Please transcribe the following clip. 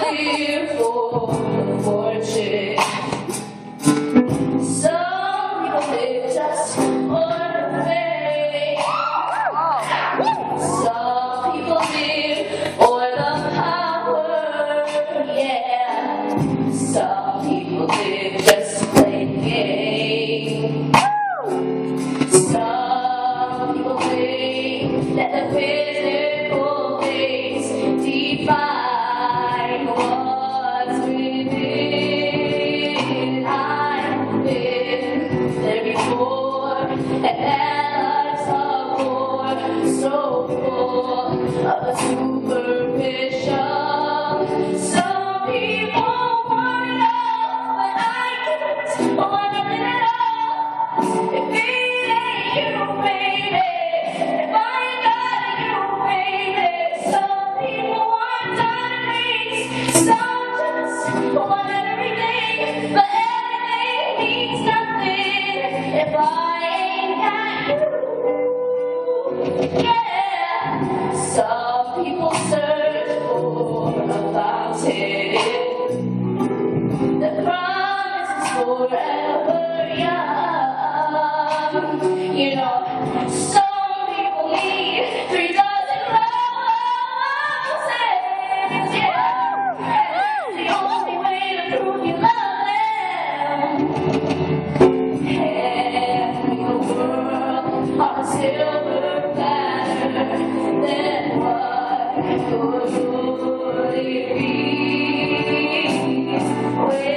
live for the fortune. Some people live just for the fame. Some people live for the power. Yeah. Some people live just to play the game. Some people think that the physical things define what's within. I've been there before, and that life's a bore, so full of the superficial. Some people want it all, but I can't want it at all. If it ain't you, baby, if I ain't got you, baby. Some people want diamond rings, some just want everything, but everything means nothing if I ain't got you. Yeah. Some people search for a fountain that promises forever young. You know, some people need 3 dozen roses. Yeah, that's the only way to prove you love them. And the world on a silver platter, then what would it be?